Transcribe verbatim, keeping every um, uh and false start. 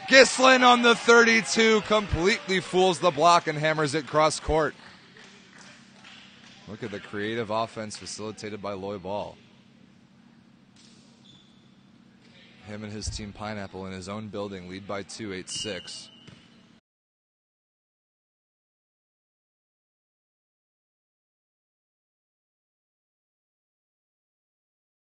Gisslen on the thirty-two completely fools the block and hammers it cross court. Look at the creative offense facilitated by Lloy Ball. Him and his team Pineapple in his own building lead by two, eight six.